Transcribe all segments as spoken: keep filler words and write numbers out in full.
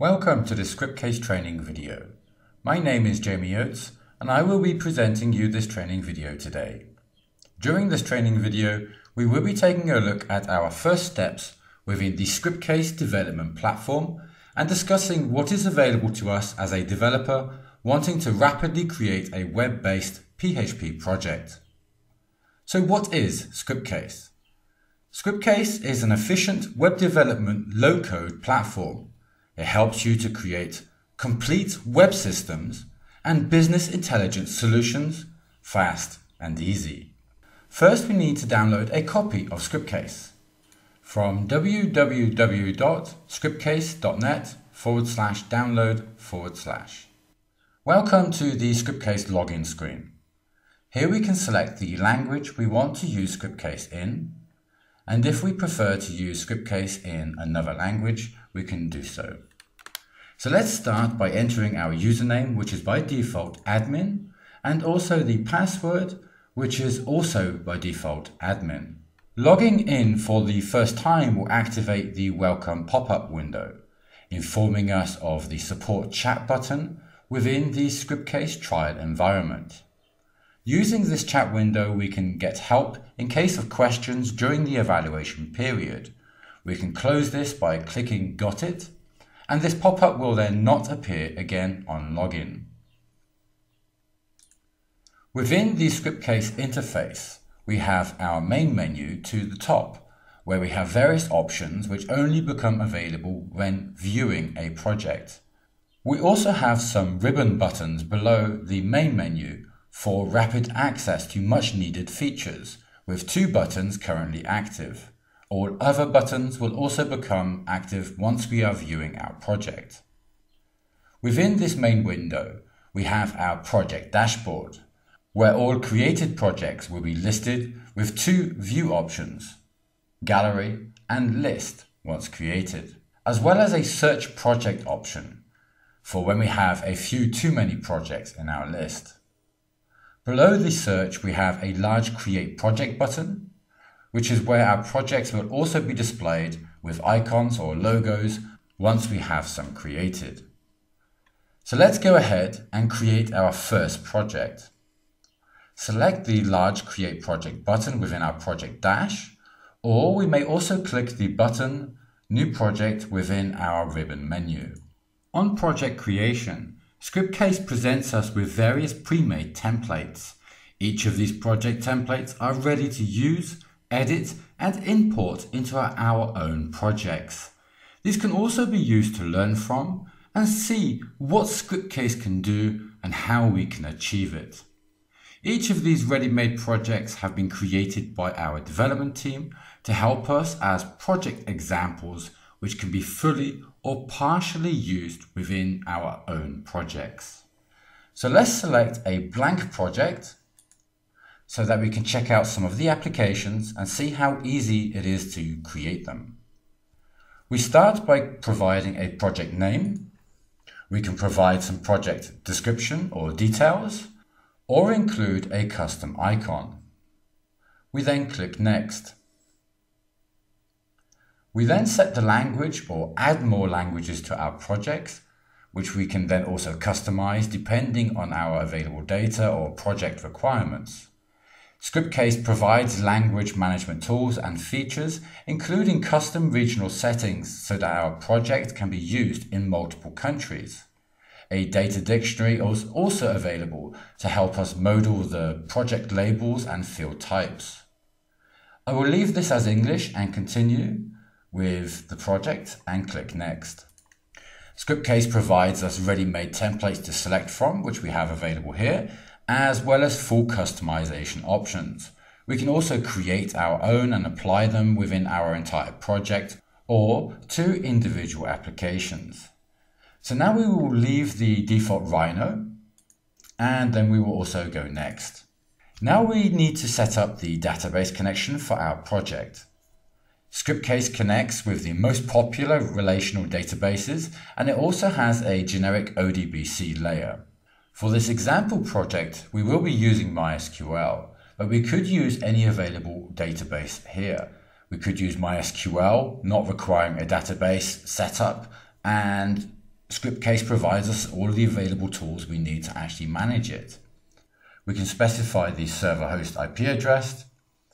Welcome to the Scriptcase training video. My name is Jamie Oates and I will be presenting you this training video today. During this training video, we will be taking a look at our first steps within the Scriptcase development platform and discussing what is available to us as a developer wanting to rapidly create a web-based P H P project. So what is Scriptcase? Scriptcase is an efficient web development low-code platform. It helps you to create complete web systems and business intelligence solutions fast and easy. First, we need to download a copy of Scriptcase from www.scriptcase.net forward slash download forward slash. Welcome to the Scriptcase login screen. Here we can select the language we want to use Scriptcase in, and if we prefer to use Scriptcase in another language, we can do so. So let's start by entering our username, which is by default admin, and also the password, which is also by default admin. Logging in for the first time will activate the welcome pop-up window, informing us of the support chat button within the Scriptcase trial environment. Using this chat window, we can get help in case of questions during the evaluation period. We can close this by clicking Got It, and this pop-up will then not appear again on login. Within the Scriptcase interface, we have our main menu to the top, where we have various options which only become available when viewing a project. We also have some ribbon buttons below the main menu for rapid access to much needed features, with two buttons currently active. All other buttons will also become active once we are viewing our project. Within this main window, we have our project dashboard, where all created projects will be listed with two view options, gallery and list once created, as well as a search project option for when we have a few too many projects in our list. Below the search, we have a large Create Project button, which is where our projects will also be displayed with icons or logos once we have some created. So let's go ahead and create our first project. Select the large Create Project button within our project dash, or we may also click the button New Project within our ribbon menu. On project creation, Scriptcase presents us with various pre-made templates. Each of these project templates are ready to use, edit, and import into our, our own projects. These can also be used to learn from and see what Scriptcase can do and how we can achieve it. Each of these ready-made projects have been created by our development team to help us as project examples which can be fully or partially used within our own projects. So let's select a blank project so that we can check out some of the applications and see how easy it is to create them. We start by providing a project name. We can provide some project description or details, or include a custom icon. We then click Next. We then set the language or add more languages to our projects, which we can then also customize depending on our available data or project requirements. Scriptcase provides language management tools and features, including custom regional settings so that our project can be used in multiple countries. A data dictionary is also available to help us model the project labels and field types. I will leave this as English and continue with the project and click Next. Scriptcase provides us ready-made templates to select from, which we have available here, as well as full customization options. We can also create our own and apply them within our entire project or to individual applications. So now we will leave the default Rhino, and then we will also go Next. Now we need to set up the database connection for our project. Scriptcase connects with the most popular relational databases, and it also has a generic O D B C layer. For this example project, we will be using MySQL, but we could use any available database here. We could use MySQL, not requiring a database setup, and Scriptcase provides us all of the available tools we need to actually manage it. We can specify the server host I P address,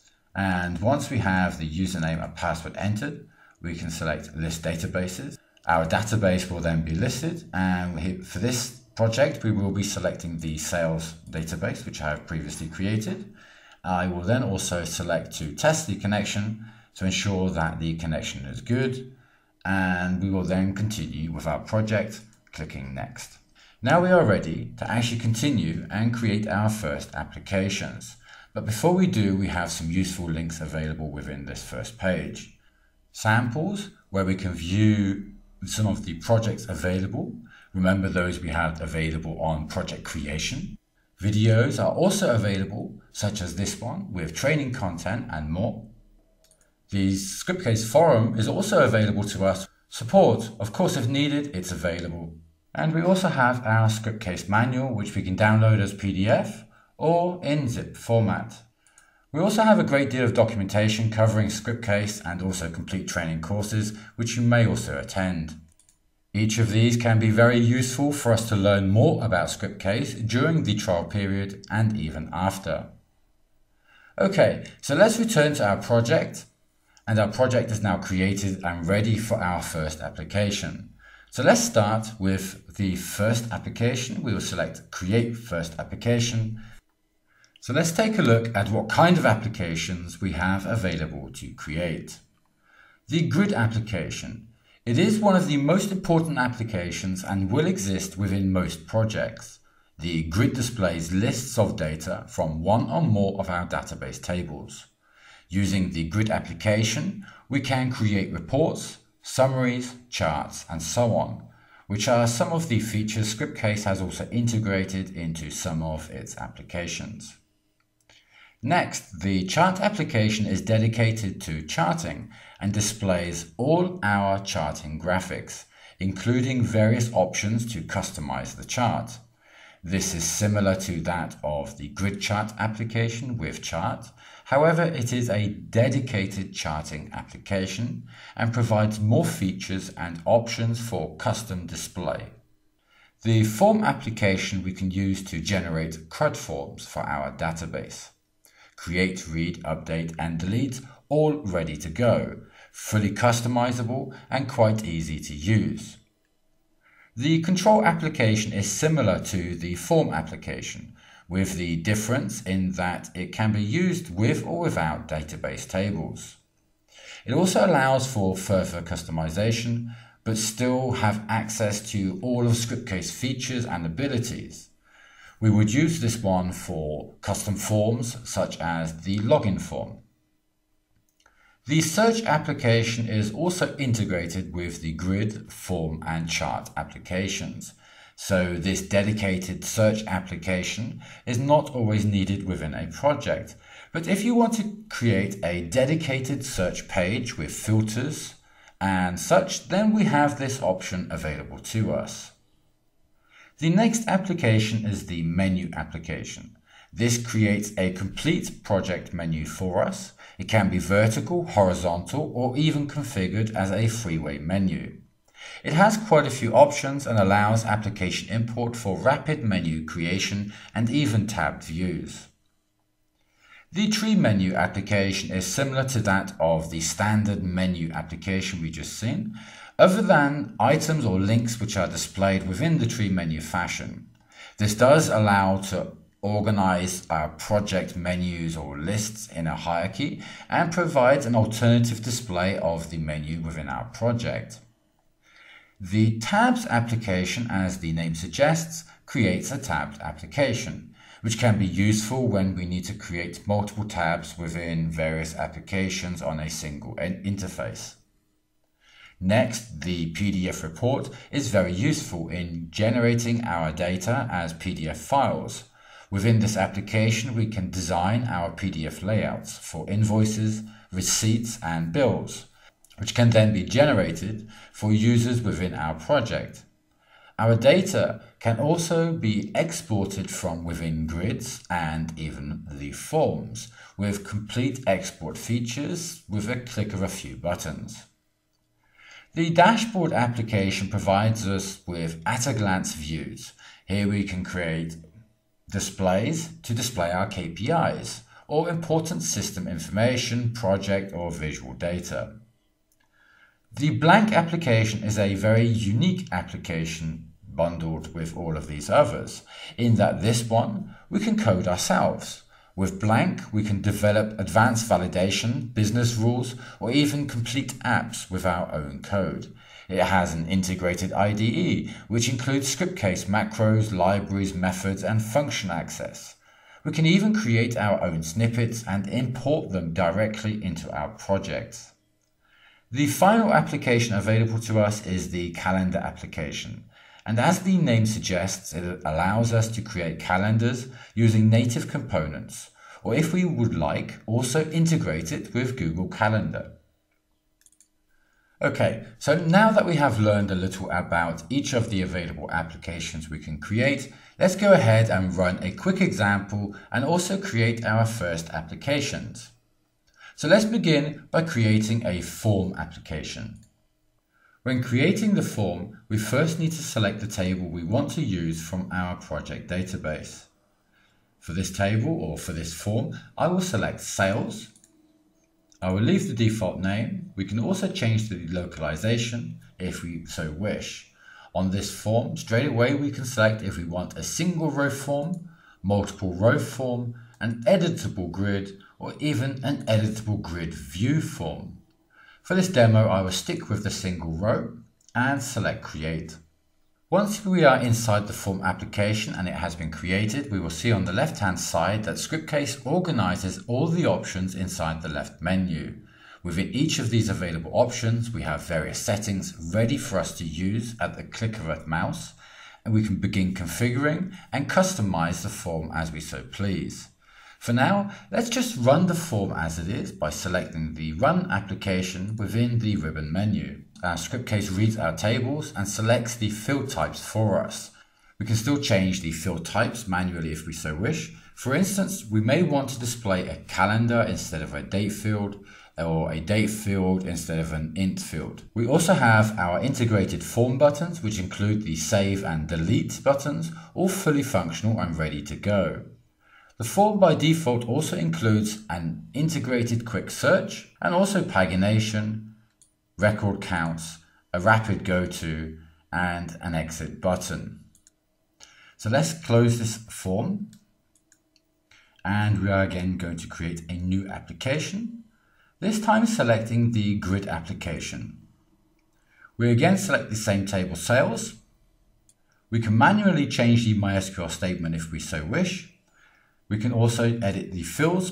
and once we have the username and password entered, we can select list databases. Our database will then be listed, and for this project we will be selecting the sales database, which I have previously created. I will then also select to test the connection to ensure that the connection is good, and we will then continue with our project, clicking next. Now we are ready to actually continue and create our first applications. But before we do, we have some useful links available within this first page. Samples, where we can view some of the projects available. Remember those we had available on project creation. Videos are also available, such as this one, with training content and more. The Scriptcase forum is also available to us. Support, of course, if needed, it's available. And we also have our Scriptcase manual, which we can download as P D F or in zip format. We also have a great deal of documentation covering Scriptcase and also complete training courses, which you may also attend. Each of these can be very useful for us to learn more about Scriptcase during the trial period and even after. Okay, so let's return to our project. And our project is now created and ready for our first application. So let's start with the first application. We will select Create First Application. So let's take a look at what kind of applications we have available to create. The grid application. It is one of the most important applications and will exist within most projects. The grid displays lists of data from one or more of our database tables. Using the grid application, we can create reports, summaries, charts, and so on, which are some of the features Scriptcase has also integrated into some of its applications. Next, the chart application is dedicated to charting and displays all our charting graphics, including various options to customize the chart. This is similar to that of the grid chart application with chart. However, it is a dedicated charting application and provides more features and options for custom display. The form application we can use to generate C R U D forms for our database. Create, read, update, and delete, all ready to go, fully customizable and quite easy to use. The control application is similar to the form application, with the difference in that it can be used with or without database tables. It also allows for further customization, but still have access to all of Scriptcase features and abilities. We would use this one for custom forms, such as the login form. The search application is also integrated with the grid, form, and chart applications. So this dedicated search application is not always needed within a project. But if you want to create a dedicated search page with filters and such, then we have this option available to us. The next application is the menu application. This creates a complete project menu for us. It can be vertical, horizontal, or even configured as a freeway menu. It has quite a few options and allows application import for rapid menu creation and even tabbed views. The tree menu application is similar to that of the standard menu application we just seen, other than items or links which are displayed within the tree menu fashion. This does allow to organize our project menus or lists in a hierarchy and provides an alternative display of the menu within our project. The tabs application, as the name suggests, creates a tabbed application, which can be useful when we need to create multiple tabs within various applications on a single interface. Next, the P D F report is very useful in generating our data as P D F files. Within this application, we can design our P D F layouts for invoices, receipts, and bills, which can then be generated for users within our project. Our data can also be exported from within grids and even the forms, with complete export features with a click of a few buttons. The dashboard application provides us with at-a-glance views. Here we can create displays to display our K P Is or important system information, project or visual data. The blank application is a very unique application bundled with all of these others, in that this one we can code ourselves. With blank, we can develop advanced validation, business rules, or even complete apps with our own code. It has an integrated I D E, which includes Scriptcase macros, libraries, methods, and function access. We can even create our own snippets and import them directly into our projects. The final application available to us is the calendar application. And as the name suggests, it allows us to create calendars using native components, or if we would like, also integrate it with Google Calendar. Okay, so now that we have learned a little about each of the available applications we can create, let's go ahead and run a quick example and also create our first applications. So let's begin by creating a form application. When creating the form, we first need to select the table we want to use from our project database. For this table or for this form, I will select sales. I will leave the default name. We can also change the localization if we so wish. On this form, straight away we can select if we want a single row form, multiple row form, an editable grid, or even an editable grid view form. For this demo, I will stick with the single row and select Create. Once we are inside the form application and it has been created, we will see on the left-hand side that Scriptcase organizes all the options inside the left menu. Within each of these available options, we have various settings ready for us to use at the click of a mouse, and we can begin configuring and customize the form as we so please. For now, let's just run the form as it is by selecting the Run application within the ribbon menu. Our Scriptcase reads our tables and selects the field types for us. We can still change the field types manually if we so wish. For instance, we may want to display a calendar instead of a date field, or a date field instead of an int field. We also have our integrated form buttons, which include the Save and Delete buttons, all fully functional and ready to go. The form by default also includes an integrated quick search and also pagination, record counts, a rapid go-to, and an exit button. So let's close this form, and we are again going to create a new application, this time selecting the grid application. We again select the same table sales. We can manually change the MySQL statement if we so wish. We can also edit the fields,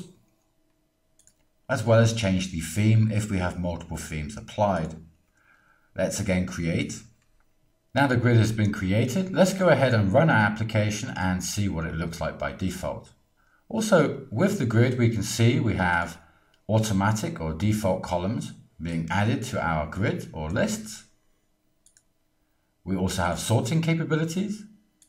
as well as change the theme if we have multiple themes applied. Let's again create. Now the grid has been created, let's go ahead and run our application and see what it looks like by default. Also, with the grid, we can see we have automatic or default columns being added to our grid or lists. We also have sorting capabilities.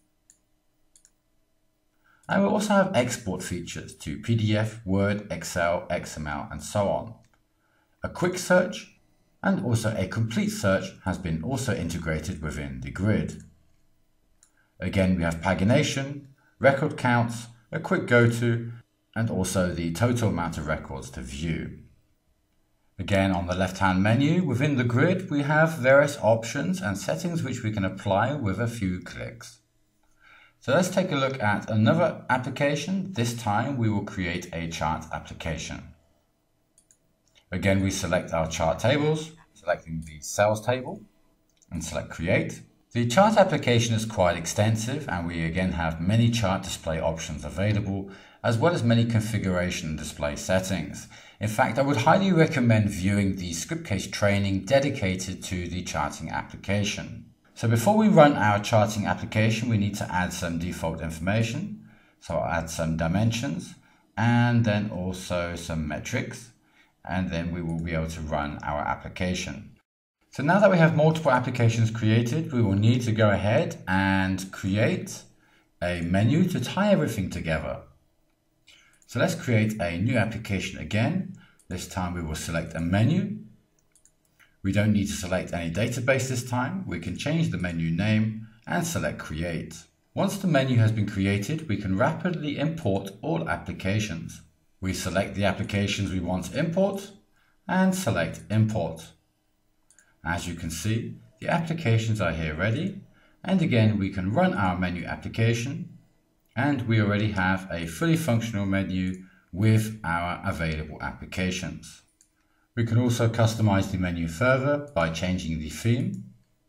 And we also have export features to P D F, Word, Excel, X M L, and so on. A quick search and also a complete search has been also integrated within the grid. Again, we have pagination, record counts, a quick go-to, and also the total amount of records to view. Again, on the left-hand menu within the grid, we have various options and settings which we can apply with a few clicks. So let's take a look at another application. This time we will create a chart application. Again, we select our chart tables, selecting the sales table, and select Create. The chart application is quite extensive, and we again have many chart display options available, as well as many configuration and display settings. In fact, I would highly recommend viewing the Scriptcase training dedicated to the charting application. So before we run our charting application, we need to add some default information. So I'll add some dimensions and then also some metrics, and then we will be able to run our application. So now that we have multiple applications created, we will need to go ahead and create a menu to tie everything together. So let's create a new application again. This time we will select a menu. We don't need to select any database this time. We can change the menu name and select Create. Once the menu has been created, we can rapidly import all applications. We select the applications we want to import and select Import. As you can see, the applications are here ready, and again we can run our menu application and we already have a fully functional menu with our available applications. We can also customize the menu further by changing the theme,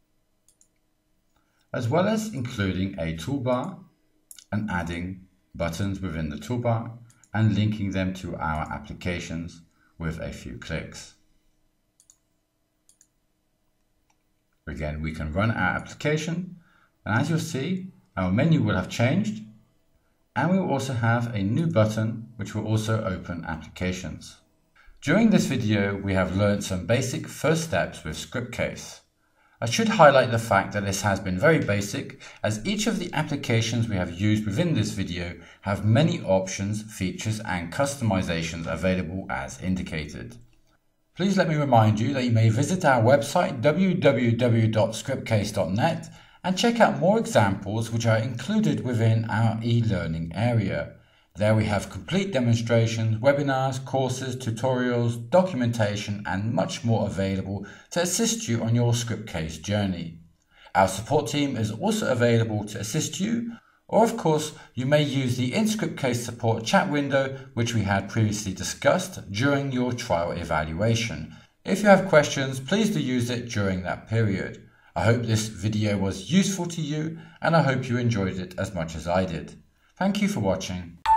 as well as including a toolbar and adding buttons within the toolbar and linking them to our applications with a few clicks. Again, we can run our application, and as you'll see, our menu will have changed, and we will also have a new button which will also open applications. During this video, we have learned some basic first steps with Scriptcase. I should highlight the fact that this has been very basic, as each of the applications we have used within this video have many options, features and customizations available as indicated. Please let me remind you that you may visit our website w w w dot scriptcase dot net and check out more examples which are included within our e-learning area. There we have complete demonstrations, webinars, courses, tutorials, documentation and much more available to assist you on your Scriptcase journey. Our support team is also available to assist you, or of course you may use the In Scriptcase support chat window which we had previously discussed during your trial evaluation. If you have questions, please do use it during that period. I hope this video was useful to you and I hope you enjoyed it as much as I did. Thank you for watching.